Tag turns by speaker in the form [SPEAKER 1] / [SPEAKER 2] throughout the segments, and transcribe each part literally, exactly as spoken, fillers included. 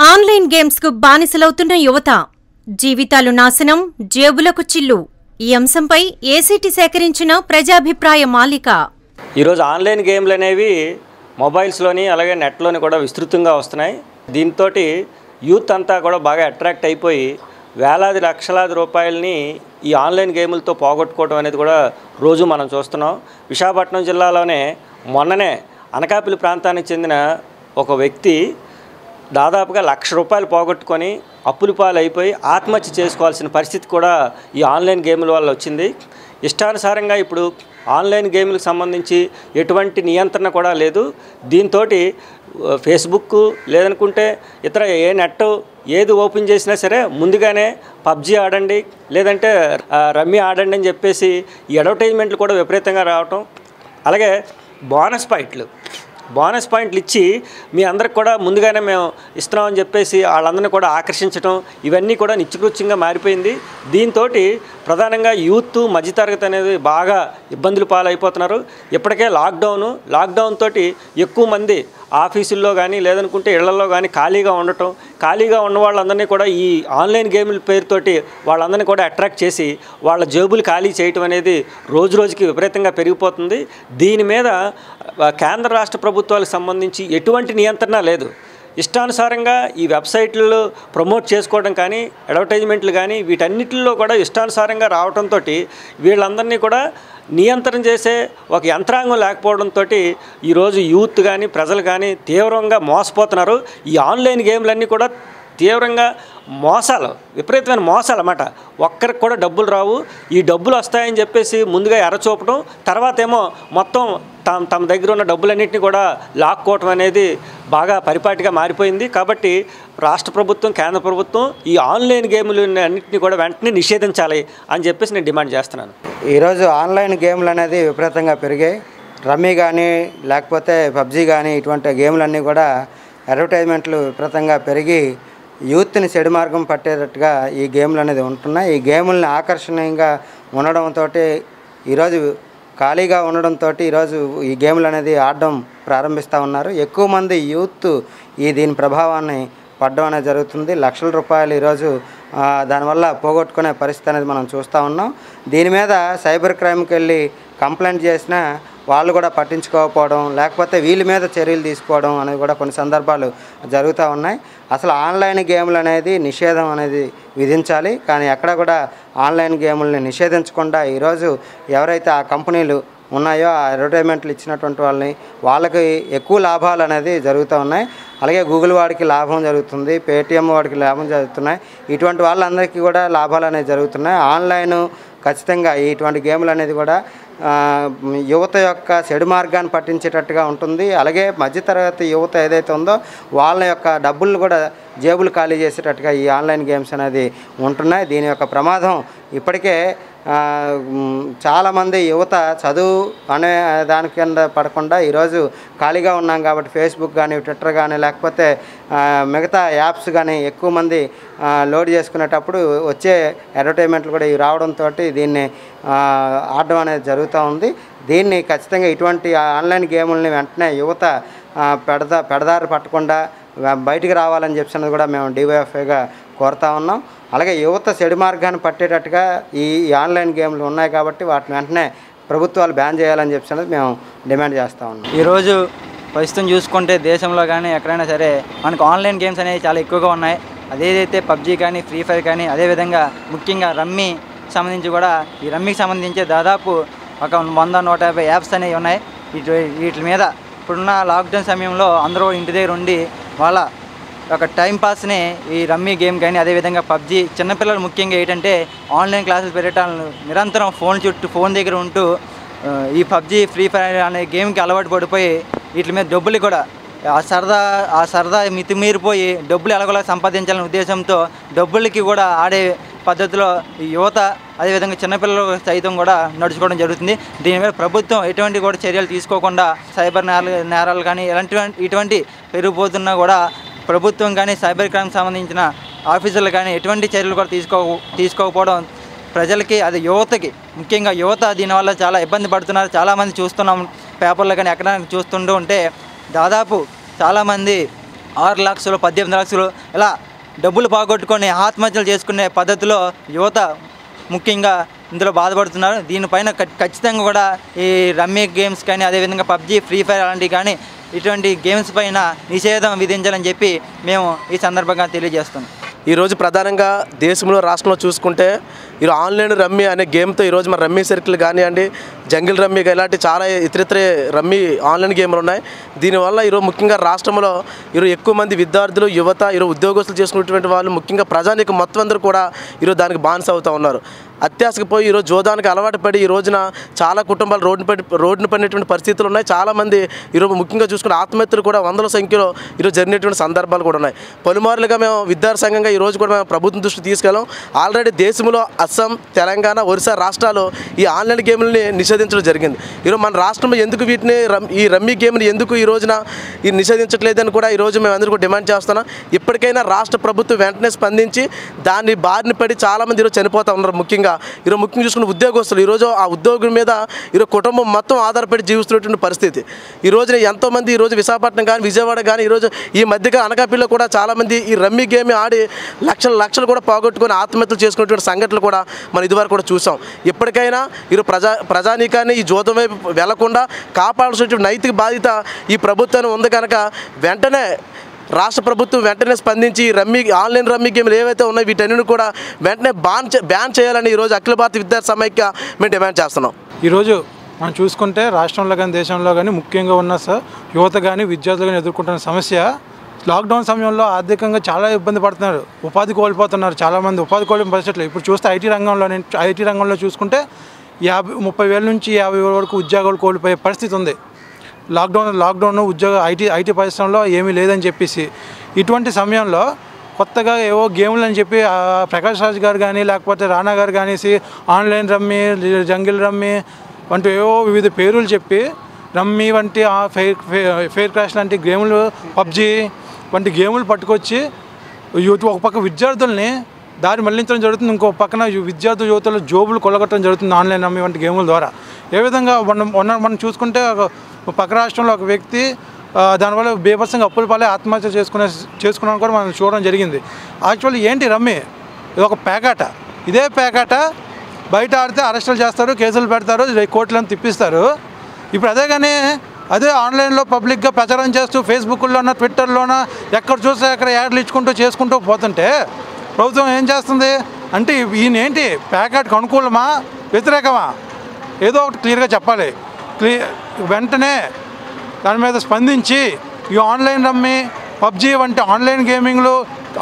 [SPEAKER 1] Online games కు బానిసలవుతున్న యువత జీవితాలు నాశనం, జేబులకు చిల్లు. ఈ అంశంపై ఏసీటీ సేకరించిన ప్రజాభిప్రాయ మాలిక.
[SPEAKER 2] ఈరోజు ఆన్లైన్ గేమ్లు అనేవి మొబైల్స్లోని అలాగే నెట్లోని కూడా విస్తృతంగా వస్తున్నాయి. దీంతో యూత్ అంతా కూడా బాగా అట్రాక్ట్ అయిపోయి వేలాది లక్షలాది రూపాయలని ఈ ఆన్లైన్ గేములతో పోగొట్టుకోవడం అనేది కూడా రోజు మనం చూస్తున్నాం. విశాఖపట్నం జిల్లాలోనే మొన్ననే అనకాపల్లి ప్రాంతానికి చెందిన ఒక వ్యక్తి దాదాపుగా లక్ష రూపాయలు పోగొట్టుకొని అప్పుల పాలు అయిపోయి ఆత్మహత్య చేసుకోవాల్సిన పరిస్థితి కూడా ఈ ఆన్లైన్ గేముల వల్ల వచ్చింది. ఇష్టానుసారంగా ఇప్పుడు ఆన్లైన్ గేములకు సంబంధించి ఎటువంటి నియంత్రణ కూడా లేదు. దీంతో ఫేస్బుక్ లేదనుకుంటే ఇతర ఏ నెట్ ఏది ఓపెన్ చేసినా సరే ముందుగానే పబ్జీ ఆడండి లేదంటే రమ్మీ ఆడండి అని చెప్పేసి ఈ అడ్వర్టైజ్మెంట్లు కూడా విపరీతంగా రావటం, అలాగే బోనస్ పాయింట్లు బోనస్ పాయింట్లు ఇచ్చి మీ అందరికి కూడా ముందుగానే మేము ఇస్తున్నామని చెప్పేసి వాళ్ళందరినీ కూడా ఆకర్షించడం, ఇవన్నీ కూడా నిత్యకృత్యంగా మారిపోయింది. దీంతో ప్రధానంగా యూత్ మధ్యతరగతి అనేది బాగా ఇబ్బందులు పాలైపోతున్నారు. ఇప్పటికే లాక్డౌను లాక్డౌన్ తోటి ఎక్కువ మంది ఆఫీసుల్లో కానీ లేదనుకుంటే ఇళ్లలో కానీ ఖాళీగా ఉండటం, ఖాళీగా ఉన్న వాళ్ళందరినీ కూడా ఈ ఆన్లైన్ గేముల పేరుతోటి వాళ్ళందరినీ కూడా అట్రాక్ట్ చేసి వాళ్ళ జేబులు ఖాళీ చేయటం అనేది రోజు రోజుకి విపరీతంగా పెరిగిపోతుంది. దీని మీద కేంద్ర రాష్ట్ర ప్రభుత్వాలకు సంబంధించి ఎటువంటి నియంత్రణ లేదు. ఇష్టానుసారంగా ఈ వెబ్సైట్లలో ప్రమోట్ చేసుకోవడం కానీ అడ్వర్టైజ్మెంట్లు కానీ వీటన్నిటిలో కూడా ఇష్టానుసారంగా రావడంతో వీళ్ళందరినీ కూడా నియంత్రణ చేసే ఒక యంత్రాంగం లేకపోవడంతో ఈరోజు యూత్ కానీ ప్రజలు కానీ తీవ్రంగా మోసపోతున్నారు. ఈ ఆన్లైన్ గేమ్లన్నీ కూడా తీవ్రంగా మోసాలు, విపరీతమైన మోసాలు అన్నమాట. ఒక్కరికి కూడా డబ్బులు రావు. ఈ డబ్బులు వస్తాయని చెప్పేసి ముందుగా ఎర్రచూపడం, తర్వాత ఏమో మొత్తం తమ తమ దగ్గర ఉన్న డబ్బులన్నింటినీ కూడా లాక్కోవటం అనేది బాగా పరిపాటిగా మారిపోయింది. కాబట్టి రాష్ట్ర ప్రభుత్వం, కేంద్ర ప్రభుత్వం ఈ ఆన్లైన్ గేములు అన్నింటినీ కూడా వెంటనే నిషేధించాలి అని చెప్పేసి నేను డిమాండ్ చేస్తున్నాను.
[SPEAKER 3] ఈరోజు ఆన్లైన్ గేమ్లు అనేది విపరీతంగా పెరిగాయి. రమ్మీ కానీ లేకపోతే పబ్జీ కానీ ఇటువంటి గేమ్లన్నీ కూడా అడ్వర్టైజ్మెంట్లు విపరీతంగా పెరిగి యూత్ని చెడు మార్గం పట్టేటట్టుగా ఈ గేమ్లు అనేది ఉంటున్నాయి. ఈ గేముల్ని ఆకర్షణీయంగా ఉండడంతో ఈరోజు ఖాళీగా ఉండడంతో ఈరోజు ఈ గేమ్లు అనేది ఆడడం ప్రారంభిస్తూ ఉన్నారు. ఎక్కువ మంది యూత్ ఈ దీని ప్రభావాన్ని పడడం అనేది జరుగుతుంది. లక్షల రూపాయలు ఈరోజు దానివల్ల పోగొట్టుకునే పరిస్థితి అనేది మనం చూస్తూ ఉన్నాం. దీని మీద సైబర్ క్రైమ్కి వెళ్ళి కంప్లైంట్ చేసినా వాళ్ళు కూడా పట్టించుకోకపోవడం, లేకపోతే వీళ్ళ మీద చర్యలు తీసుకోవడం అనేవి కూడా కొన్ని సందర్భాలు జరుగుతూ ఉన్నాయి. అసలు ఆన్లైన్ గేమ్లు అనేది నిషేధం అనేది విధించాలి. కానీ ఎక్కడ కూడా ఆన్లైన్ గేముల్ని నిషేధించకుండా ఈరోజు ఎవరైతే ఆ కంపెనీలు ఉన్నాయో ఆ అడ్వర్టైజ్మెంట్లు ఇచ్చినటువంటి వాళ్ళని వాళ్ళకి ఎక్కువ లాభాలు అనేది జరుగుతూ ఉన్నాయి. అలాగే గూగుల్ వాడికి లాభం జరుగుతుంది, పేటిఎం వాడికి లాభం జరుగుతున్నాయి. ఇటువంటి వాళ్ళందరికీ కూడా లాభాలు అనేవి జరుగుతున్నాయి. ఆన్లైన్ ఖచ్చితంగా ఇటువంటి గేములు అనేది కూడా యువత యొక్క చెడు మార్గాన్ని పట్టించేటట్టుగా ఉంటుంది. అలాగే మధ్యతరగతి యువత ఏదైతే ఉందో వాళ్ళ యొక్క డబ్బులను కూడా జేబులు ఖాళీ చేసేటట్టుగా ఈ ఆన్లైన్ గేమ్స్ అనేది ఉంటున్నాయి. దీని యొక్క ప్రమాదం ఇప్పటికే చాలామంది యువత చదువు అనే దాని కింద పడకుండా ఈరోజు ఖాళీగా ఉన్నాం కాబట్టి ఫేస్బుక్ కానీ ట్విట్టర్ కానీ లేకపోతే మిగతా యాప్స్ కానీ ఎక్కువ మంది లోడ్ చేసుకునేటప్పుడు వచ్చే అడ్వర్టైజ్మెంట్లు కూడా ఇవి రావడంతో దీన్ని ఆడడం అనేది జరుగుతూ ఉంది. దీన్ని ఖచ్చితంగా ఇటువంటి ఆన్లైన్ గేముల్ని వెంటనే యువత పెడదా పెడదారి పట్టకుండా బయటికి రావాలని చెప్పినది కూడా మేము డివైఎఫ్ఐగా కోరుతా ఉన్నాం. అలాగే యువత చెడు మార్గాన్ని పట్టేటట్టుగా ఈ ఆన్లైన్ గేమ్లు ఉన్నాయి కాబట్టి వాటిని వెంటనే ప్రభుత్వాలు బ్యాన్ చేయాలని చెప్పినది మేము డిమాండ్ చేస్తూ ఉన్నాం.
[SPEAKER 4] ఈరోజు ప్రస్తుతం చూసుకుంటే దేశంలో కానీ ఎక్కడైనా సరే మనకు ఆన్లైన్ గేమ్స్ అనేవి చాలా ఎక్కువగా ఉన్నాయి. అదేదైతే పబ్జీ కానీ ఫ్రీ ఫైర్ కానీ అదేవిధంగా ముఖ్యంగా రమ్మీ సంబంధించి కూడా ఈ రమ్మీకి సంబంధించి దాదాపు ఒక వంద నూట యాభై యాప్స్ అనేవి ఉన్నాయి. వీటి వీటి మీద ఇప్పుడున్న లాక్డౌన్ సమయంలో అందరూ ఇంటి దగ్గర ఉండి వాళ్ళ ఒక టైంపాస్ని ఈ రమ్మీ గేమ్ కానీ అదేవిధంగా పబ్జీ చిన్నపిల్లలు ముఖ్యంగా ఏంటంటే ఆన్లైన్ క్లాసులు పెట్టాలను నిరంతరం ఫోన్ చుట్టూ ఫోన్ దగ్గర ఉంటూ ఈ పబ్జీ ఫ్రీ ఫైర్ అనే గేమ్కి అలవాటు పడిపోయి వీటి మీద డబ్బులు కూడా ఆ సరదా ఆ సరదా మితిమీరిపోయి డబ్బులు ఎలాగోలా సంపాదించాలనే ఉద్దేశంతో డబ్బులకి కూడా ఆడే పద్ధతిలో ఈ యువత అదేవిధంగా చిన్నపిల్లలు సైతం కూడా నడుచుకోవడం జరుగుతుంది. దీని మీద ప్రభుత్వం ఎటువంటి కూడా చర్యలు తీసుకోకుండా సైబర్ నేరాలు నేరాలు కానీ ఎలాంటి ఇటువంటి పెరిగిపోతున్నా కూడా ప్రభుత్వం కానీ సైబర్ క్రైమ్కి సంబంధించిన ఆఫీసర్లు కానీ ఎటువంటి చర్యలు కూడా తీసుకో తీసుకోకపోవడం ప్రజలకి అది యువతకి ముఖ్యంగా యువత దీనివల్ల చాలా ఇబ్బంది పడుతున్నారు. చాలామంది చూస్తున్నాం పేపర్లో కానీ ఎక్కడ చూస్తుంటూ ఉంటే దాదాపు చాలామంది ఆరు లక్షలు పద్దెనిమిది లక్షలు ఇలా డబ్బులు పోగొట్టుకొని ఆత్మహత్యలు చేసుకునే పద్ధతిలో యువత ముఖ్యంగా ఇందులో బాధపడుతున్నారు. దీనిపైన ఖచ్చితంగా కూడా ఈ రమ్మీ గేమ్స్ కానీ అదేవిధంగా పబ్జీ ఫ్రీ ఫైర్ అలాంటివి కానీ ఇటువంటి గేమ్స్ పైన నిషేధం విధించాలని చెప్పి మేము ఈ సందర్భంగా తెలియజేస్తున్నాం.
[SPEAKER 5] ఈరోజు ప్రధానంగా దేశంలో రాష్ట్రంలో చూసుకుంటే ఈ ఆన్లైన్ రమ్మీ అనే గేమ్తో ఈరోజు మన రమ్మీ సర్కిల్ కానివ్వండి, జంగిల్ రమ్మీ ఇలాంటి చాలా ఇతరితర రమ్మీ ఆన్లైన్ గేమ్లు ఉన్నాయి. దీనివల్ల ఈరోజు ముఖ్యంగా రాష్ట్రంలో ఈరోజు ఎక్కువ మంది విద్యార్థులు, యువత, ఈరోజు ఉద్యోగస్తులు చేసుకునేటువంటి వాళ్ళు, ముఖ్యంగా ప్రజానికి మొత్తం అందరూ కూడా ఈరోజు దానికి బానిస అవుతూ ఉన్నారు. అత్యాశకు పోయి ఈరోజు జోదానికి అలవాటు పడి ఈ రోజున చాలా కుటుంబాలు రోడ్డు పడి రోడ్డును పడినటువంటి పరిస్థితులు ఉన్నాయి. చాలామంది ఈరోజు ముఖ్యంగా చూసుకున్న ఆత్మహత్యలు కూడా వందల సంఖ్యలో ఈరోజు జరిగినటువంటి సందర్భాలు కూడా ఉన్నాయి. పలుమారులుగా మేము విద్యార్థి సంఘంగా ఈరోజు కూడా మేము ప్రభుత్వం దృష్టికి తీసుకెళ్ళాం. ఆల్రెడీ దేశంలో అస్సాం, తెలంగాణ, ఒరిస్సా రాష్ట్రాలు ఈ ఆన్లైన్ గేమ్లని నిషేధించడం జరిగింది. ఈరోజు మన రాష్ట్రంలో ఎందుకు వీటిని ఈ రమ్మీ గేమ్ని ఎందుకు ఈ రోజున ఈ నిషేధించట్లేదని కూడా ఈరోజు మేము అందరూ కూడా డిమాండ్ చేస్తున్నాం. ఇప్పటికైనా రాష్ట్ర ప్రభుత్వం వెంటనే స్పందించి దాన్ని బారిన పడి చాలామంది ఈరోజు చనిపోతూ ఉన్నారు. ముఖ్యంగా ఈరోజు ముఖ్యంగా చూసుకున్న ఉద్యోగస్తులు ఈరోజు ఆ ఉద్యోగం మీద ఈరోజు కుటుంబం మొత్తం ఆధారపడి జీవిస్తున్నటువంటి పరిస్థితి. ఈ రోజున ఎంతోమంది ఈరోజు విశాఖపట్నం కానీ, విజయవాడ కానీ, ఈరోజు ఈ మధ్యగా అనకాపల్లిలో కూడా చాలామంది ఈ రమ్మీ గేమ్ ఆడి లక్షల లక్షలు కూడా పోగొట్టుకొని ఆత్మహత్యలు చేసుకునేటువంటి సంఘటనలు కూడా మనం ఇదివరకు కూడా చూసాం. ఇప్పటికైనా ఈరోజు ప్రజా ప్రజానీకాన్ని ఈ జోదం వైపు వెళ్లకుండా కాపాడాల్సినటువంటి నైతిక బాధ్యత ఈ ప్రభుత్వాన్ని ఉంది కనుక వెంటనే రాష్ట్ర ప్రభుత్వం వెంటనే స్పందించి రమ్మీ ఆన్లైన్ రమ్మీ గేమ్లు ఏవైతే ఉన్నాయో వీటన్నిటిని కూడా వెంటనే బాన్ బ్యాన్ చేయాలని ఈరోజు అఖిల భారత విద్యార్థి సమైక్య మేము డిమాండ్ చేస్తున్నాం.
[SPEAKER 6] ఈరోజు మనం చూసుకుంటే రాష్ట్రంలో కానీ దేశంలో కానీ ముఖ్యంగా ఉన్న యువత కానీ విద్యార్థులు కానీ ఎదుర్కొంటున్న సమస్య లాక్డౌన్ సమయంలో ఆర్థికంగా చాలా ఇబ్బంది పడుతున్నారు. ఉపాధి కోల్పోతున్నారు. చాలామంది ఉపాధి కోల్పోయిన పరిస్థితులు. ఇప్పుడు చూస్తే ఐటీ రంగంలో ఐటీ రంగంలో చూసుకుంటే యాభై ముప్పై వేల నుంచి యాభై వేల వరకు ఉద్యోగాలు కోల్పోయే పరిస్థితి ఉంది. లాక్డౌన్ లాక్డౌన్ ఉద్యోగ ఐటీ ఐటీ పరిశ్రమలో ఏమీ లేదని చెప్పేసి ఇటువంటి సమయంలో కొత్తగా ఏవో గేమ్లు అని చెప్పి ప్రకాష్ రాజ్ గారు కానీ లేకపోతే రానా గారు కానిసి ఆన్లైన్ రమ్మీ, జంగిల్ రమ్మీ వంటి ఏవో వివిధ పేర్లు చెప్పి రమ్మీ వంటి ఫెయిర్ ఫెయిర్ క్రాష్ లాంటి గేములు, పబ్జీ వంటి గేములు పట్టుకొచ్చి యూత్ ఒక పక్క విద్యార్థుల్ని దారి మళ్లించడం జరుగుతుంది. ఇంకో పక్కన విద్యార్థుల యువతలు జోబులు కొల్లగొట్టడం జరుగుతుంది ఆన్లైన్ రమ్మీ వంటి గేముల ద్వారా. ఏ విధంగా మనం మనం చూసుకుంటే పక్క రాష్ట్రంలో ఒక వ్యక్తి దానివల్ల బీభత్సంగా అప్పుల పాలే ఆత్మహత్య చేసుకునే చేసుకున్నాను కూడా మనం చూడడం జరిగింది. యాక్చువల్లీ ఏంటి రమ్మీ? ఇది ఒక పేకాట. ఇదే పేకాట బయట ఆడితే అరెస్టులు చేస్తారు, కేసులు పెడతారు, కోర్టులను తిప్పిస్తారు. ఇప్పుడు అదే కానీ అదే ఆన్లైన్లో పబ్లిక్గా ప్రచారం చేస్తూ ఫేస్బుక్లోన, ట్విట్టర్లోన ఎక్కడ చూస్తే అక్కడ యాడ్లు ఇచ్చుకుంటూ చేసుకుంటూ పోతుంటే ప్రభుత్వం ఏం చేస్తుంది అంటే ఈయన ఏంటి పేకాట్కి అనుకూలమా వ్యతిరేకమా ఏదో ఒకటి క్లియర్గా చెప్పాలి. క్లియర్ వెంటనే దాని మీద స్పందించి ఈ ఆన్లైన్ రమ్మీ, పబ్జీ వంటి ఆన్లైన్ గేమింగ్లు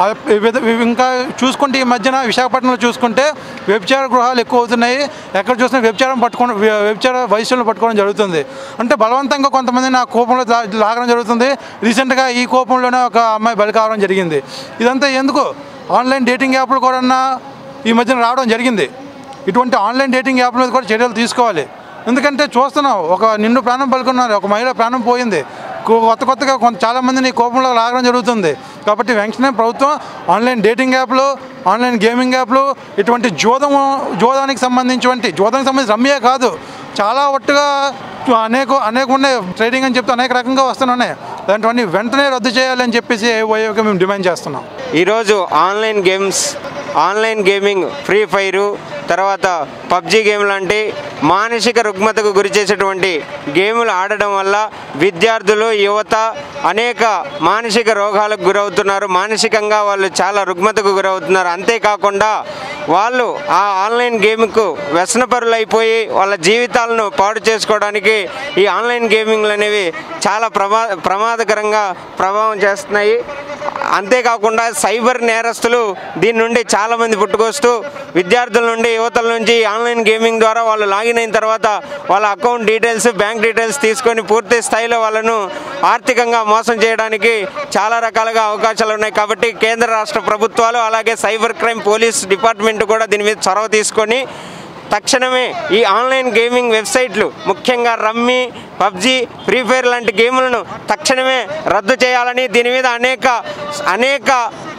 [SPEAKER 6] ఇంకా చూసుకుంటే ఈ మధ్యన విశాఖపట్నంలో చూసుకుంటే వ్యభిచార గృహాలు ఎక్కువ అవుతున్నాయి. ఎక్కడ చూసినా వ్యభిచారం పట్టుకోవడం వ్యభిచార వయసులను పట్టుకోవడం జరుగుతుంది. అంటే బలవంతంగా కొంతమంది నా కోపంలో లాగడం జరుగుతుంది. రీసెంట్గా ఈ కోపంలోనే ఒక అమ్మాయి బలి కావడం జరిగింది. ఇదంతా ఎందుకు? ఆన్లైన్ డేటింగ్ యాప్లు కూడా ఈ మధ్యన రావడం జరిగింది. ఇటువంటి ఆన్లైన్ డేటింగ్ యాప్ల మీద కూడా చర్యలు తీసుకోవాలి. ఎందుకంటే చూస్తున్నాం ఒక నిండు ప్రాణం పలుకున్నారు, ఒక మహిళ ప్రాణం పోయింది. కొత్త కొత్తగా కొంత చాలామందిని కోపంలో లాగడం జరుగుతుంది. కాబట్టి వెంటనే ప్రభుత్వం ఆన్లైన్ డేటింగ్ యాప్లు, ఆన్లైన్ గేమింగ్ యాప్లు, ఇటువంటి జోదము జోదానికి సంబంధించినటువంటి జోదానికి సంబంధించి రమ్మీయే కాదు చాలా ఒట్టుగా అనేక అనేక ఉన్నాయి. ట్రేడింగ్ అని చెప్తే అనేక రకంగా వస్తున్నాయి. అలాంటివన్నీ వెంటనే రద్దు చేయాలని చెప్పేసి ఓయోగా మేము డిమాండ్ చేస్తున్నాం.
[SPEAKER 7] ఈరోజు online games, online gaming, free fire, తర్వాత పబ్జీ గేమ్ లాంటి మానసిక రుగ్మతకు గురి చేసేటువంటి గేములు ఆడడం వల్ల విద్యార్థులు, యువత అనేక మానసిక రోగాలకు గురవుతున్నారు. మానసికంగా వాళ్ళు చాలా రుగ్మతకు గురవుతున్నారు. అంతేకాకుండా వాళ్ళు ఆ ఆన్లైన్ గేమ్కు వ్యసనపరులు అయిపోయి వాళ్ళ జీవితాలను పాడు చేసుకోవడానికి ఈ ఆన్లైన్ గేమింగ్లు అనేవి చాలా ప్రమా ప్రమాదకరంగా ప్రభావం చేస్తున్నాయి. అంతేకాకుండా సైబర్ నేరస్తులు దీని నుండి చాలామంది పుట్టుకొస్తూ విద్యార్థుల నుండి, యువతల నుంచి ఆన్లైన్ గేమింగ్ ద్వారా వాళ్ళు లాగిన్ అయిన తర్వాత వాళ్ళ అకౌంట్ డీటెయిల్స్, బ్యాంక్ డీటెయిల్స్ తీసుకొని పూర్తి స్థాయిలో వాళ్ళను ఆర్థికంగా మోసం చేయడానికి చాలా రకాలుగా అవకాశాలు ఉన్నాయి. కాబట్టి కేంద్ర రాష్ట్ర ప్రభుత్వాలు అలాగే సైబర్ క్రైమ్ పోలీస్ డిపార్ట్మెంట్ కూడా దీని మీద చొరవ తీసుకొని తక్షణమే ఈ ఆన్లైన్ గేమింగ్ వెబ్సైట్లు, ముఖ్యంగా రమ్మీ, పబ్జీ, ఫ్రీ ఫైర్ లాంటి గేములను తక్షణమే రద్దు చేయాలని, దీని మీద అనేక అనేక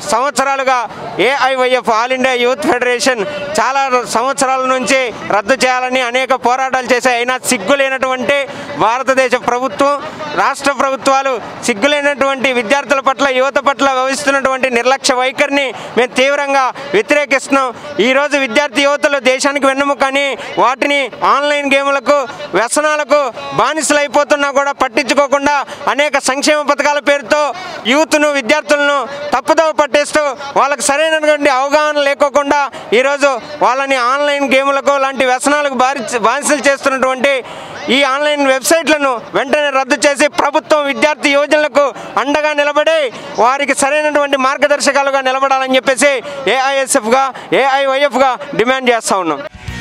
[SPEAKER 7] సంవత్సరాలుగా AIYF all India youth federation చాలా సంవత్సరాల నుంచి రద్దు చేయాలని అనేక పోరాటాలు చేశాయి. అయినా సిగ్గులేనటువంటి భారతదేశ ప్రభుత్వం, రాష్ట్ర ప్రభుత్వాలు సిగ్గులేనటువంటి విద్యార్థుల పట్ల, యువత పట్ల వహిస్తున్నటువంటి నిర్లక్ష్య వైఖరిని మేము తీవ్రంగా వ్యతిరేకిస్తున్నాం. ఈరోజు విద్యార్థి యువతలు దేశానికి వెన్నెముకని వాటిని ఆన్లైన్ గేములకు, వ్యసనాలకు బానిసలైపోతున్నా కూడా పట్టించుకోకుండా అనేక సంక్షేమ పథకాల పేరుతో యూత్ను, విద్యార్థులను తప్పుదోవ పట్టేస్తూ వాళ్ళకు సరైనటువంటి అవగాహన లేకోకుండా ఈరోజు వాళ్ళని ఆన్లైన్ గేములకు లాంటి వ్యసనాలకు బారి బానిసలు చేస్తున్నటువంటి ఈ ఆన్లైన్ వెబ్సైట్లను వెంటనే రద్దు చేసి ప్రభుత్వం విద్యార్థి యువజనులకు అండగా నిలబడి వారికి సరైనటువంటి మార్గదర్శకాలుగా నిలబడాలని చెప్పేసి ఏఐఎస్ఎఫ్గా, ఏఐవైఎఫ్గా డిమాండ్ చేస్తూ ఉన్నాం.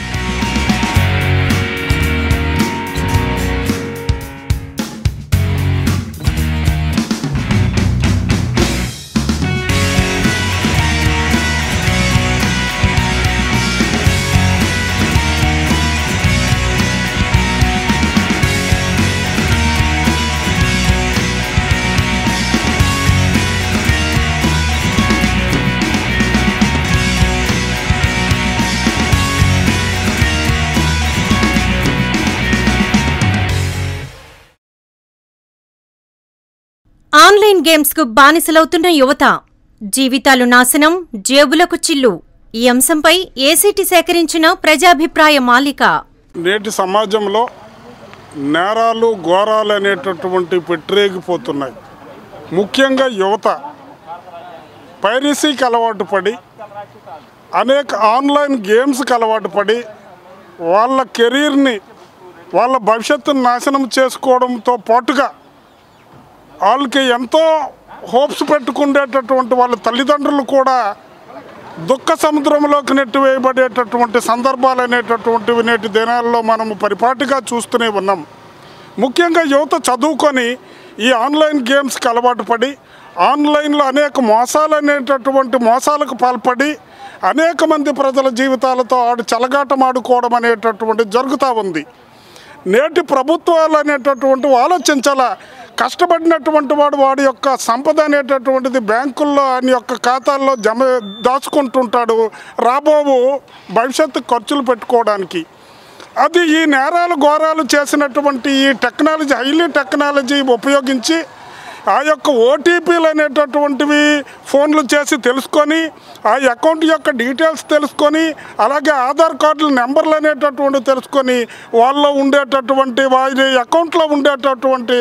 [SPEAKER 1] ఆన్లైన్ గేమ్స్కు బానిసలవుతున్న యువత, జీవితాలు నాశనం, జేబులకు చిల్లు. ఈ అంశంపై ఏసీటీ సేకరించిన ప్రజాభిప్రాయ మాలిక.
[SPEAKER 8] నేటి సమాజంలో నేరాలు, ఘోరాలు అనేటటువంటి పెట్టరేగిపోతున్నాయి. ముఖ్యంగా యువత పైరసీకి అలవాటు పడి, అనేక ఆన్లైన్ గేమ్స్కి అలవాటు పడి వాళ్ళ కెరీర్ని, వాళ్ళ భవిష్యత్తును నాశనం చేసుకోవడంతో పాటుగా వాళ్ళకి ఎంతో హోప్స్ పెట్టుకునేటటువంటి వాళ్ళ తల్లిదండ్రులు కూడా దుఃఖ సముద్రంలోకి నెట్టివేయబడేటటువంటి సందర్భాలు అనేటటువంటివి నేటి దినాల్లో మనము పరిపాటిగా చూస్తూనే ఉన్నాం. ముఖ్యంగా యువత చదువుకొని ఈ ఆన్లైన్ గేమ్స్కి అలవాటు పడి ఆన్లైన్లో అనేక మోసాలు అనేటటువంటి మోసాలకు పాల్పడి అనేక మంది ప్రజల జీవితాలతో ఆడు చెలగాటం ఆడుకోవడం అనేటటువంటి జరుగుతూ ఉంది. నేటి ప్రభుత్వాలు అనేటటువంటి ఆలోచించాల. కష్టపడినటువంటి వాడు వాడి యొక్క సంపద అనేటటువంటిది బ్యాంకుల్లో ఆయన యొక్క ఖాతాల్లో జమ దాచుకుంటుంటాడు రాబోవు భవిష్యత్తు ఖర్చులు పెట్టుకోవడానికి. అది ఈ నేరాలు ఘోరాలు చేసినటువంటి ఈ టెక్నాలజీ, హైలీ టెక్నాలజీ ఉపయోగించి ఆ యొక్క ఓటీపీలు అనేటటువంటివి ఫోన్లు చేసి తెలుసుకొని ఆ అకౌంట్ యొక్క డీటెయిల్స్ తెలుసుకొని అలాగే ఆధార్ కార్డుల నెంబర్లు అనేటటువంటివి తెలుసుకొని వాళ్ళలో ఉండేటటువంటి వారి అకౌంట్లో ఉండేటటువంటి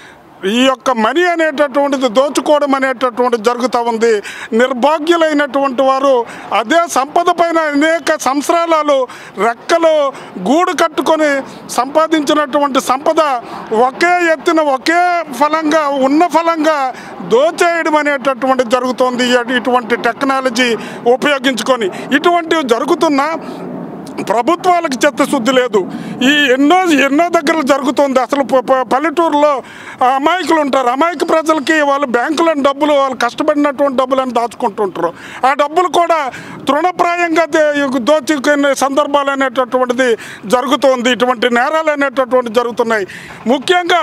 [SPEAKER 8] ఈ యొక్క మనీ అనేటటువంటిది దోచుకోవడం అనేటటువంటిది జరుగుతూ ఉంది. నిర్భాగ్యులైనటువంటి వారు అదే సంపద పైన అనేక సంవత్సరాలు రెక్కలు గూడు కట్టుకొని సంపాదించినటువంటి సంపద ఒకే ఎత్తున ఒకే ఫలంగా ఉన్న ఫలంగా దోచేయడం అనేటటువంటిది జరుగుతుంది. ఇటువంటి టెక్నాలజీ ఉపయోగించుకొని ఇటువంటివి జరుగుతున్నా ప్రభుత్వాలకు చిత్తశుద్ధి లేదు. ఈ ఎన్నో ఎన్నో దగ్గర జరుగుతుంది. అసలు పల్లెటూరులో అమాయకులు ఉంటారు. అమాయక ప్రజలకి వాళ్ళు బ్యాంకులను డబ్బులు, వాళ్ళు కష్టపడినటువంటి డబ్బులను దాచుకుంటుంటారు. ఆ డబ్బులు కూడా తృణప్రాయంగా దోచుకునే సందర్భాలు అనేటటువంటిది జరుగుతుంది. ఇటువంటి నేరాలు అనేటటువంటి జరుగుతున్నాయి. ముఖ్యంగా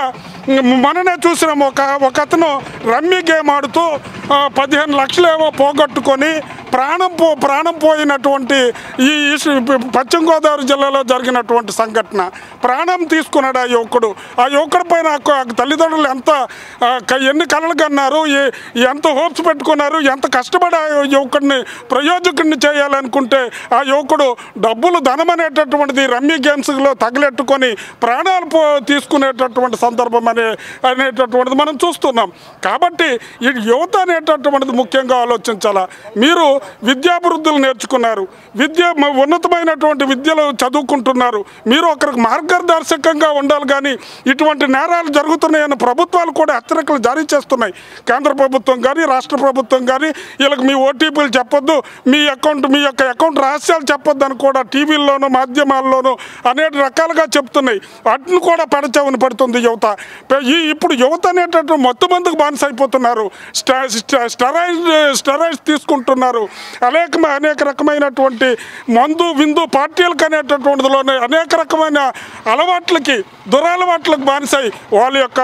[SPEAKER 8] మననే చూసినాం, ఒక ఒక అతను రమ్మీ గేమ్ ఆడుతూ పదిహేను లక్షలు ఏమో పోగొట్టుకొని ప్రాణం పో ప్రాణం పోయినటువంటి ఈ పశ్చిమ గోదావరి జిల్లాలో జరిగినటువంటి సంఘటన. ప్రాణం తీసుకున్నాడు ఆ యువకుడు. ఆ యువకుడి పైన తల్లిదండ్రులు ఎంత ఎన్ని కలలు కన్నారు, ఎంత హోప్స్ పెట్టుకున్నారు, ఎంత కష్టపడి ఆ యువకుడిని ప్రయోజకుడిని చేయాలనుకుంటే ఆ యువకుడు డబ్బులు ధనం అనేటటువంటిది రమ్మీ గేమ్స్లో తగిలెట్టుకొని ప్రాణాలు పో తీసుకునేటటువంటి సందర్భం అనే అనేటటువంటిది మనం చూస్తున్నాం. కాబట్టి ఈ యువత అనేటటువంటిది ముఖ్యంగా ఆలోచించాలా. మీరు విద్యాభివృద్ధులు నేర్చుకున్నారు, విద్య ఉన్నతమైనటువంటి విద్యలు చదువుకుంటున్నారు, మీరు ఒకరికి మార్గదర్శకంగా ఉండాలి. కానీ ఇటువంటి నేరాలు జరుగుతున్నాయని ప్రభుత్వాలు కూడా హెచ్చరికలు జారీ చేస్తున్నాయి. కేంద్ర ప్రభుత్వం కానీ రాష్ట్ర ప్రభుత్వం కానీ వీళ్ళకి మీ ఓటీపీలు చెప్పొద్దు, మీ అకౌంట్ మీ యొక్క అకౌంట్ రహస్యాలు చెప్పొద్దు అని కూడా టీవీల్లోనూ మాధ్యమాల్లోనూ అనేక రకాలుగా చెప్తున్నాయి. వాటిని కూడా పడచవని పడుతుంది యువత. ఈ ఇప్పుడు యువత అనేటటువంటి మొత్తం మందికి బానిస అయిపోతున్నారు. స్టెరాయిడ్ స్టెరాయిడ్స్ తీసుకుంటున్నారు. అనేక అనేక రకమైనటువంటి మందు విందు పార్టీలకు అనేటటువంటిలోనే అనేక రకమైన అలవాట్లకి దురలవాట్లకు బానిసై వాళ్ళ యొక్క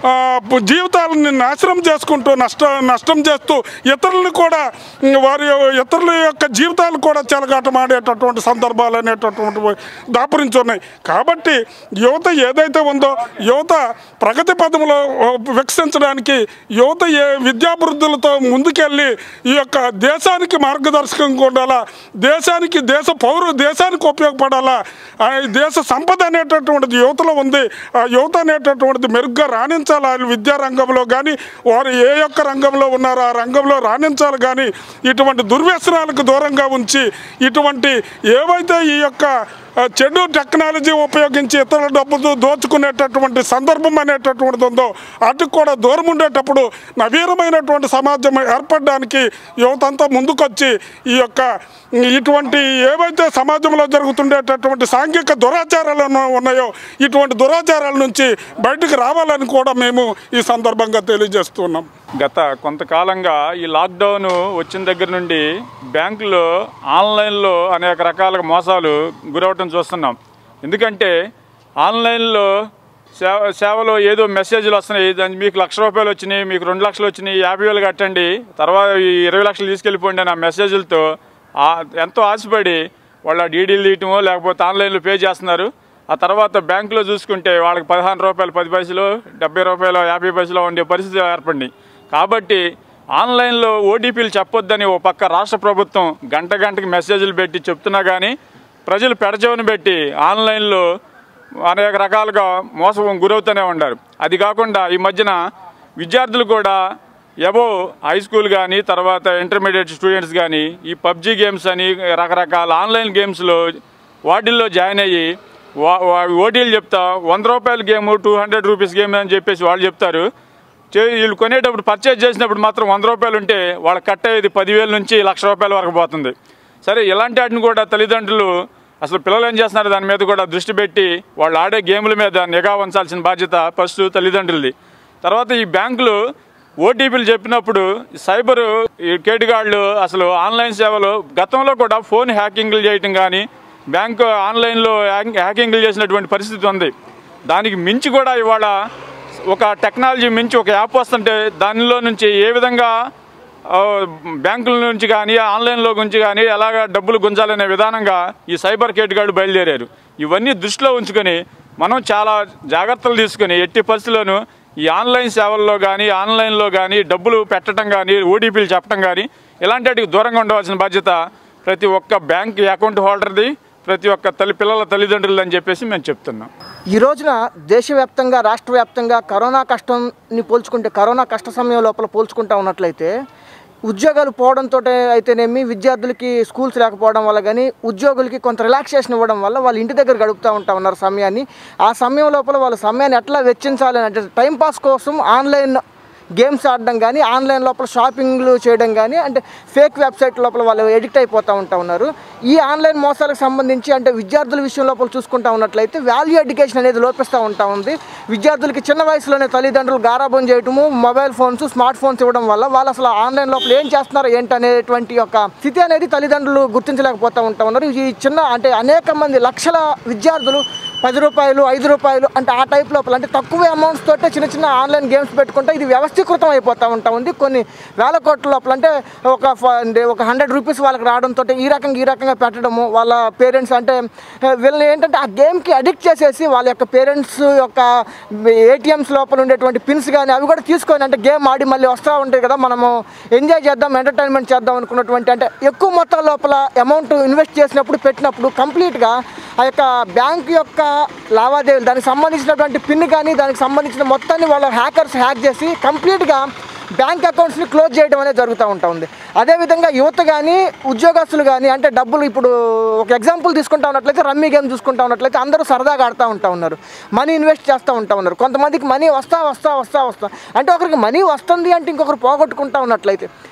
[SPEAKER 8] జీవితాలని నాశనం చేసుకుంటూ నష్ట నష్టం చేస్తూ ఇతరులను కూడా వారి ఇతరుల యొక్క జీవితాలు కూడా చెలగాటమాడేటటువంటి సందర్భాలు అనేటటువంటి దాపురించి ఉన్నాయి. కాబట్టి యువత ఏదైతే ఉందో యువత ప్రగతి పథంలో వికసించడానికి యువత ఏ విద్యాభివృద్ధులతో ముందుకెళ్ళి ఈ యొక్క దేశానికి మార్గదర్శకంగా ఉండాలా, దేశానికి దేశ పౌరు దేశానికి ఉపయోగపడాలా, దేశ సంపద అనేటటువంటిది యువతలో ఉంది. ఆ యువత అనేటటువంటిది మెరుగ్గా రాణించాలి. విద్యా రంగంలో కానీ వారు ఏ యొక్క రంగంలో ఉన్నారో ఆ రంగంలో రాణించాలి. కానీ ఇటువంటి దుర్వ్యసనాలకు దూరంగా ఉంచి ఇటువంటి ఏవైతే ఈ యొక్క చెడు టెక్నాలజీ ఉపయోగించి ఇతరుల డబ్బులు దోచుకునేటటువంటి సందర్భం అనేటటువంటిది ఉందో అటు కూడా దూరం ఉండేటప్పుడు నవీనమైనటువంటి సమాజం ఏర్పడడానికి యువతంతా ముందుకొచ్చి ఈ యొక్క ఇటువంటి ఏవైతే సమాజంలో జరుగుతుండేటటువంటి సాంఘిక దురాచారాలు ఉన్నాయో ఇటువంటి దురాచారాల నుంచి బయటకు రావాలని కూడా మేము ఈ సందర్భంగా తెలియజేస్తున్నాం.
[SPEAKER 9] గత కొంతకాలంగా ఈ లాక్డౌన్ వచ్చిన దగ్గర నుండి బ్యాంకులు ఆన్లైన్లో అనేక రకాల మోసాలు గురవటం చూస్తున్నాం. ఎందుకంటే ఆన్లైన్లో సేవ సేవలో ఏదో మెసేజ్లు వస్తున్నాయి, దానికి మీకు లక్ష రూపాయలు వచ్చినాయి, మీకు రెండు లక్షలు వచ్చినాయి, యాభై వేలు కట్టండి, తర్వాత ఈ ఇరవై లక్షలు తీసుకెళ్ళిపోండి అని ఆ మెసేజ్లతో ఎంతో ఆశపడి వాళ్ళ డీడీలు తీయటమో లేకపోతే ఆన్లైన్లో పే చేస్తున్నారు. ఆ తర్వాత బ్యాంకులో చూసుకుంటే వాళ్ళకి పదిహేను రూపాయలు పది పైసలు డెబ్బై రూపాయలు యాభై పైసలు ఉండే పరిస్థితి ఏర్పడింది. కాబట్టి ఆన్లైన్లో ఓటీపీలు చెప్పొద్దని ఓ పక్క రాష్ట్ర ప్రభుత్వం గంట గంటకి మెసేజ్లు పెట్టి చెప్తున్నా కానీ ప్రజలు పెడచెవిన పెట్టి ఆన్లైన్లో అనేక రకాలుగా మోసం గురవుతూనే ఉన్నారు. అది కాకుండా ఈ మధ్యన విద్యార్థులు కూడా ఎబో హై స్కూల్ కానీ తర్వాత ఇంటర్మీడియట్ స్టూడెంట్స్ కానీ ఈ పబ్జీ గేమ్స్ అని రకరకాల ఆన్లైన్ గేమ్స్లో వాటిల్లో జాయిన్ అయ్యి ఓటీలు చెప్తా వంద రూపాయల game two hundred rupees game అని చెప్పేసి వాళ్ళు చెప్తారు. వీళ్ళు కొనేటప్పుడు పర్చేజ్ చేసినప్పుడు మాత్రం వంద రూపాయలు ఉంటే వాళ్ళకి కట్ అయ్యేది పదివేల నుంచి లక్ష రూపాయల వరకు పోతుంది. సరే, ఇలాంటి వాటిని కూడా తల్లిదండ్రులు అసలు పిల్లలు ఏం చేస్తున్నారు దాని మీద కూడా దృష్టి పెట్టి వాళ్ళు ఆడే గేముల మీద నిఘా ఉంచాల్సిన బాధ్యత ఫస్ట్ తల్లిదండ్రులది. తర్వాత ఈ బ్యాంకులు ఓటీపీలు చెప్పినప్పుడు సైబర్ కేటుగాళ్ళు అసలు ఆన్లైన్ సేవలు గతంలో కూడా ఫోన్ హ్యాకింగ్లు చేయటం కానీ బ్యాంకు ఆన్లైన్లో హ్యాకింగ్లు చేసినటువంటి పరిస్థితి ఉంది. దానికి మించి కూడా ఇవాళ ఒక టెక్నాలజీ మించి ఒక యాప్ వస్తుంటే దానిలో నుంచి ఏ విధంగా బ్యాంకుల నుంచి కానీ ఆన్లైన్లో గురించి కానీ ఎలాగ డబ్బులు గుంజాలనే విధానంగా ఈ సైబర్ కేటుగాళ్ళు బయలుదేరారు. ఇవన్నీ దృష్టిలో ఉంచుకొని మనం చాలా జాగ్రత్తలు తీసుకుని ఎట్టి పరిస్థితుల్లోనూ ఈ ఆన్లైన్ సేవల్లో కానీ ఆన్లైన్లో కానీ డబ్బులు పెట్టడం కానీ ఓటీపీలు చెప్పడం కానీ ఇలాంటి వాటికి దూరంగా ఉండవలసిన బాధ్యత ప్రతి ఒక్క బ్యాంక్ అకౌంట్ హోల్డర్ది, ప్రతి ఒక్క తల్లి పిల్లల తల్లిదండ్రులు అని చెప్పేసి మేము చెప్తున్నాం.
[SPEAKER 10] ఈ రోజున దేశవ్యాప్తంగా రాష్ట్ర వ్యాప్తంగా కరోనా కష్టాన్ని పోల్చుకుంటే కరోనా కష్ట సమయం లోపల పోల్చుకుంటా ఉన్నట్లయితే ఉద్యోగాలు పోవడంతో అయితేనేమి విద్యార్థులకి స్కూల్స్ లేకపోవడం వల్ల కానీ ఉద్యోగులకి కొంత రిలాక్సేషన్ ఇవ్వడం వల్ల వాళ్ళు ఇంటి దగ్గర గడుపుతూ ఉంటా ఉన్నారు సమయాన్ని. ఆ సమయం లోపల వాళ్ళ సమయాన్ని ఎట్లా వెచ్చించాలని అంటే టైంపాస్ కోసం ఆన్లైన్ గేమ్స్ ఆడడం కానీ ఆన్లైన్ లోపల షాపింగ్లు చేయడం కానీ అంటే ఫేక్ వెబ్సైట్ లోపల వాళ్ళు ఎడిక్ట్ అయిపోతూ ఉంటా ఉన్నారు. ఈ ఆన్లైన్ మోసాలకు సంబంధించి అంటే విద్యార్థుల విషయం లోపల చూసుకుంటా ఉన్నట్లయితే వాల్యూ ఎడ్యుకేషన్ అనేది లోపిస్తూ ఉంటా ఉంది. విద్యార్థులకి చిన్న వయసులోనే తల్లిదండ్రులు గారాబం చేయటము, మొబైల్ ఫోన్స్ స్మార్ట్ ఫోన్స్ ఇవ్వడం వల్ల వాళ్ళు అసలు ఆన్లైన్ లోపల ఏం చేస్తున్నారు ఏంటి అనేటువంటి ఒక స్థితి అనేది తల్లిదండ్రులు గుర్తించలేకపోతూ ఉంటా ఉన్నారు. ఈ చిన్న అంటే అనేక మంది లక్షల విద్యార్థులు పది రూపాయలు ఐదు రూపాయలు అంటే ఆ టైప్ లోపల అంటే తక్కువ అమౌంట్స్ తోటే చిన్న చిన్న ఆన్లైన్ గేమ్స్ పెట్టుకుంటే ఇది వ్యవస్థీకృతం అయిపోతూ ఉంటా ఉంది. కొన్ని వేల కోట్ల లోపల అంటే ఒక ఒక హండ్రెడ్ రూపీస్ వాళ్ళకి రావడంతో ఈ రకంగా ఈ రకంగా పెట్టడము వాళ్ళ పేరెంట్స్ అంటే వీళ్ళని ఏంటంటే ఆ గేమ్కి అడిక్ట్ చేసేసి వాళ్ళ యొక్క పేరెంట్స్ యొక్క ఏటీఎంస్ లోపల ఉండేటువంటి పిన్స్ కానీ అవి కూడా తీసుకొని అంటే గేమ్ ఆడి మళ్ళీ వస్తూ ఉంటాయి కదా, మనము ఎంజాయ్ చేద్దాం ఎంటర్టైన్మెంట్ చేద్దాం అనుకున్నటువంటి అంటే ఎక్కువ మొత్తం లోపల అమౌంట్ ఇన్వెస్ట్ చేసినప్పుడు పెట్టినప్పుడు కంప్లీట్గా ఆ యొక్క బ్యాంక్ యొక్క లావాదేవీలు దానికి సంబంధించినటువంటి పిన్ కానీ దానికి సంబంధించిన మొత్తాన్ని వాళ్ళ హ్యాకర్స్ హ్యాక్ చేసి కంప్లీట్గా బ్యాంక్ అకౌంట్స్ని క్లోజ్ చేయడం అనేది జరుగుతూ ఉంటా ఉంది. అదేవిధంగా యువత కానీ ఉద్యోగస్తులు కానీ అంటే డబ్బులు ఇప్పుడు ఒక ఎగ్జాంపుల్ తీసుకుంటా ఉన్నట్లయితే రమ్మీ గేమ్ చూసుకుంటా ఉన్నట్లయితే అందరూ సరదాగా ఆడుతూ ఉంటా ఉన్నారు, మనీ ఇన్వెస్ట్ చేస్తూ ఉంటా ఉన్నారు. కొంతమందికి మనీ వస్తా వస్తా వస్తా వస్తా అంటే ఒకరికి మనీ వస్తుంది అంటే ఇంకొకరు పోగొట్టుకుంటా ఉన్నట్లయితే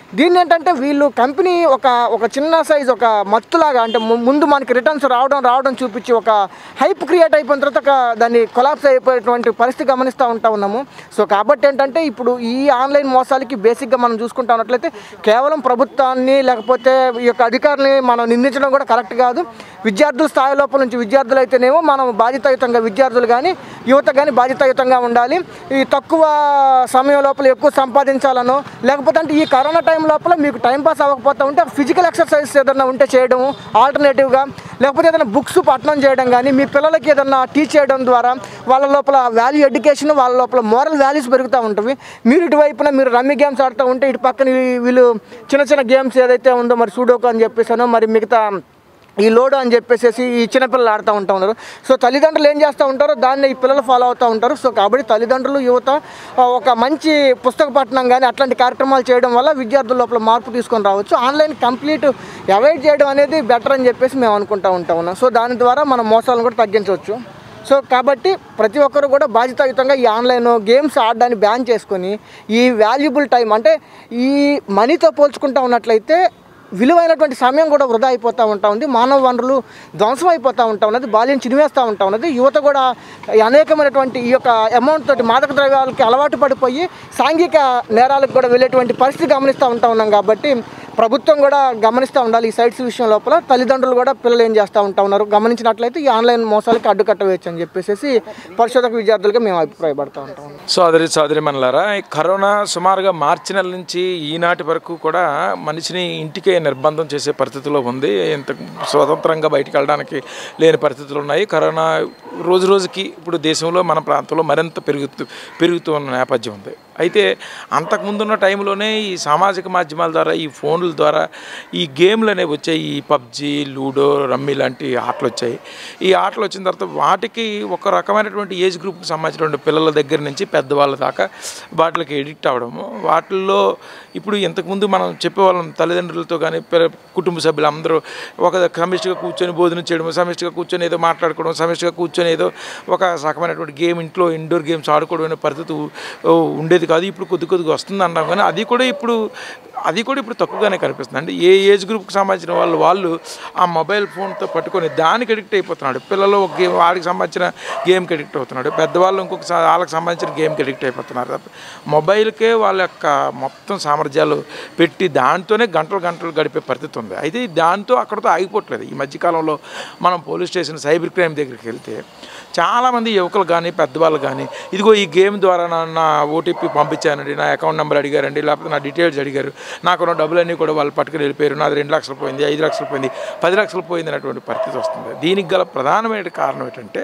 [SPEAKER 10] దీన్ని ఏంటంటే వీళ్ళు కంపెనీ ఒక ఒక చిన్న సైజ్ ఒక మత్తులాగా అంటే ముందు మనకి రిటర్న్స్ రావడం రావడం చూపించి ఒక హైప్ క్రియేట్ అయిపోయిన తర్వాత దాన్ని కొలాప్స్ అయిపోయేటువంటి పరిస్థితి గమనిస్తూ ఉంటా ఉన్నాము. సో కాబట్టి ఏంటంటే ఇప్పుడు ఈ ఆన్లైన్ మోసాలకి బేసిక్గా మనం చూసుకుంటా ఉన్నట్లయితే కేవలం ప్రభుత్వాన్ని లేకపోతే ఈ యొక్క అధికారులని మనం నిందించడం కూడా కరెక్ట్ కాదు. విద్యార్థుల స్థాయి లోపల నుంచి విద్యార్థులు అయితేనేమో మనం బాధ్యతాయుతంగా విద్యార్థులు కానీ యువత కానీ బాధ్యతాయుతంగా ఉండాలి. ఈ తక్కువ సమయం లోపల ఎక్కువ సంపాదించాలనో లేకపోతే అంటే ఈ కరోనా టైం లోపల మీకు టైంపాస్ అవ్వకపోతూ ఉంటే ఫిజికల్ ఎక్సర్సైజ్ ఏదైనా ఉంటే చేయడం ఆల్టర్నేటివ్గా, లేకపోతే ఏదైనా బుక్స్ పఠనం చేయడం కానీ మీ పిల్లలకి ఏదైనా టీచ్ చేయడం ద్వారా వాళ్ళ లోపల వాల్యూ ఎడ్యుకేషన్ వాళ్ళ లోపల మోరల్ వాల్యూస్ పెరుగుతూ ఉంటుంది. మీరు ఇటువైపున మీరు రమ్మీ గేమ్స్ ఆడుతూ ఉంటే ఇటు పక్కన వీళ్ళు చిన్న చిన్న గేమ్స్ ఏదైతే ఉందో మరి సూడోకు అని చెప్పేసానో మరి మిగతా ఈ లోడు అని చెప్పేసి ఈ చిన్నపిల్లలు ఆడుతూ ఉంటా ఉన్నారు. సో తల్లిదండ్రులు ఏం చేస్తూ ఉంటారో దాన్ని ఈ పిల్లలు ఫాలో అవుతూ ఉంటారు. సో కాబట్టి తల్లిదండ్రులు యువత ఒక మంచి పుస్తక పఠనం కానీ అట్లాంటి కార్యక్రమాలు చేయడం వల్ల విద్యార్థుల లోపల మార్పు తీసుకొని రావచ్చు. ఆన్లైన్ కంప్లీట్ అవాయిడ్ చేయడం అనేది బెటర్ అని చెప్పేసి మేము అనుకుంటూ ఉంటా ఉన్నాం. సో దాని ద్వారా మనం మోసాలను కూడా తగ్గించవచ్చు. సో కాబట్టి ప్రతి ఒక్కరు కూడా బాధ్యతాయుతంగా ఈ ఆన్లైన్ గేమ్స్ ఆడడాన్ని బ్యాన్ చేసుకొని ఈ వాల్యుబుల్ టైం అంటే ఈ మనీతో పోల్చుకుంటూ ఉన్నట్లయితే విలువైనటువంటి సమయం కూడా వృధా అయిపోతూ ఉంటా ఉంది. మానవ వనరులు ధ్వంసం అయిపోతూ ఉంటా ఉన్నది. బాల్యం చినివేస్తూ ఉంటా ఉన్నది. యువత కూడా అనేకమైనటువంటి ఈ యొక్క అమౌంట్ తోటి మాదక ద్రవ్యాలకి అలవాటు పడిపోయి సాంఘిక నేరాలకు కూడా వెళ్ళేటువంటి పరిస్థితి గమనిస్తూ ఉంటా ఉన్నాం. కాబట్టి ప్రభుత్వం కూడా గమనిస్తూ ఉండాలి ఈ సైట్స్ విషయం లోపల. తల్లిదండ్రులు కూడా పిల్లలు ఏం చేస్తూ ఉంటా ఉన్నారు గమనించినట్లయితే ఈ ఆన్లైన్ మోసాలకి అడ్డుకట్టవచ్చు అని చెప్పేసి పరిశోధక విద్యార్థులుగా మేము అభిప్రాయపడుతూ ఉంటాం.
[SPEAKER 11] సోదరి సోదరి మనలారా, కరోనా సుమారుగా మార్చి నెల నుంచి ఈనాటి వరకు కూడా మనిషిని ఇంటికే నిర్బంధం చేసే పరిస్థితిలో ఉంది. ఇంత స్వతంత్రంగా బయటికి వెళ్ళడానికి లేని పరిస్థితులు ఉన్నాయి. కరోనా రోజు రోజుకి ఇప్పుడు దేశంలో మన ప్రాంతంలో మరింత పెరుగుతూ పెరుగుతూ ఉన్న నేపథ్యం ఉంది. అయితే అంతకుముందున్న టైంలోనే ఈ సామాజిక మాధ్యమాల ద్వారా ఈ ఫోన్ల ద్వారా ఈ గేమ్లు అనేవి వచ్చాయి. ఈ పబ్జీ, లూడో, రమ్మీ లాంటి ఆటలు వచ్చాయి. ఈ ఆటలు వచ్చిన తర్వాత వాటికి ఒక రకమైనటువంటి ఏజ్ గ్రూప్కి సంబంధించినటువంటి పిల్లల దగ్గర నుంచి పెద్దవాళ్ళ దాకా వాటికి ఎడిక్ట్ అవ్వడము. వాటిల్లో ఇప్పుడు ఇంతకుముందు మనం చెప్పేవాళ్ళం తల్లిదండ్రులతో కానీ కుటుంబ సభ్యులు అందరూ ఒక సమిష్టిగా కూర్చొని భోజనం చేయడం, సమిష్టిగా కూర్చొని ఏదో మాట్లాడుకోవడం, సమిష్టిగా కూర్చొని ఏదో ఒక రకమైనటువంటి గేమ్ ఇంట్లో ఇండోర్ గేమ్స్ ఆడుకోవడం అనే పరిస్థితి ఉండేది కాదు. ఇప్పుడు కొద్ది కొద్దిగా వస్తుంది అన్నాం కానీ అది కూడా ఇప్పుడు అది కూడా ఇప్పుడు తక్కువగానే కనిపిస్తుంది. అంటే ఏ ఏజ్ గ్రూప్కి సంబంధించిన వాళ్ళు వాళ్ళు ఆ మొబైల్ ఫోన్తో పట్టుకొని దానికి అడిక్ట్ అయిపోతున్నాడు. పిల్లలు ఒక గేమ్ వాడికి సంబంధించిన గేమ్కి అడిక్ట్ అవుతున్నాడు, పెద్దవాళ్ళు ఇంకొక వాళ్ళకి సంబంధించిన గేమ్కి అడిక్ట్ అయిపోతున్నారు. మొబైల్కే వాళ్ళ యొక్క మొత్తం సామర్థ్యాలు పెట్టి దాంతోనే గంటలు గంటలు గడిపే పరిస్థితి ఉంది. అయితే దాంతో అక్కడితో ఆగిపోవట్లేదు. ఈ మధ్యకాలంలో మనం పోలీస్ స్టేషన్ సైబర్ క్రైమ్ దగ్గరికి వెళ్తే చాలామంది యువకులు కానీ పెద్దవాళ్ళు కానీ ఇదిగో ఈ గేమ్ ద్వారా నా ఓటీపీ పంపించానండి, నా అకౌంట్ నెంబర్ అడిగారండి, లేకపోతే నా డీటెయిల్స్ అడిగారు, నాకున్న డబ్బులన్నీ కూడా వాళ్ళు పట్టుకుని వెళ్ళిపోయారు, నాది రెండు లక్షలు పోయింది, ఐదు లక్షలు పోయింది, పది లక్షలు పోయింది అనేటువంటి పరిస్థితి వస్తుంది. దీనికి గల ప్రధానమైన కారణం ఏంటంటే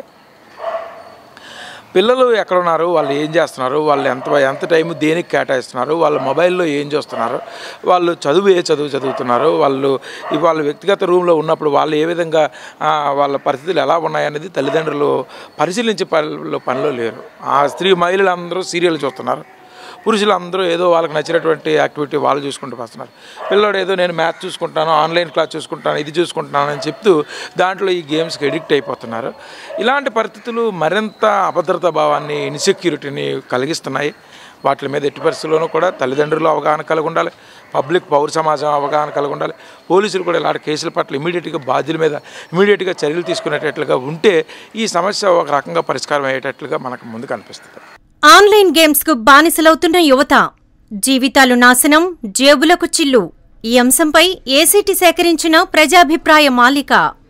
[SPEAKER 11] పిల్లలు ఎక్కడున్నారు, వాళ్ళు ఏం చేస్తున్నారు, వాళ్ళు ఎంత ఎంత టైం దేనికి కేటాయిస్తున్నారు, వాళ్ళ మొబైల్లో ఏం చేస్తున్నారు, వాళ్ళు చదువు ఏ చదువు చదువుతున్నారు, వాళ్ళు వాళ్ళ వ్యక్తిగత రూమ్లో ఉన్నప్పుడు వాళ్ళు ఏ విధంగా వాళ్ళ పరిస్థితులు ఎలా ఉన్నాయనేది తల్లిదండ్రులు పరిశీలించే పనిలో పనిలో లేరు. ఆ స్త్రీ మహిళలందరూ సీరియల్ చూస్తున్నారు, పురుషులందరూ ఏదో వాళ్ళకి నచ్చినటువంటి యాక్టివిటీ వాళ్ళు చూసుకుంటూ వస్తున్నారు. పిల్లడు ఏదో నేను మ్యాథ్స్ చూసుకుంటాను, ఆన్లైన్ క్లాస్ చూసుకుంటాను, ఇది చూసుకుంటున్నాను అని చెప్తూ దాంట్లో ఈ గేమ్స్కి ఎడిక్ట్ అయిపోతున్నారు. ఇలాంటి పరిస్థితులు మరింత అభద్రతా భావాన్ని, ఇన్సెక్యూరిటీని కలిగిస్తున్నాయి. వాటి మీద ఎట్టి పరిస్థితుల్లోనూ కూడా తల్లిదండ్రులు అవగాహన కలిగి ఉండాలి, పబ్లిక్ పౌర సమాజం అవగాహన కలిగి ఉండాలి, పోలీసులు కూడా ఇలాంటి కేసుల పట్ల ఇమీడియట్గా బాధ్యుల మీద ఇమీడియట్గా చర్యలు తీసుకునేటట్లుగా ఉంటే ఈ సమస్య ఒక రకంగా పరిష్కారం అయ్యేటట్లుగా మనకు ముందు కనిపిస్తుంది.
[SPEAKER 1] ఆన్లైన్ గేమ్స్ కు బానిసలవుతున్న యువత, జీవితాలు నాశనం, జేబులకు చిల్లు. ఈ అంశంపై ఏసీటీ సేకరించిన ప్రజాభిప్రాయ మాలిక.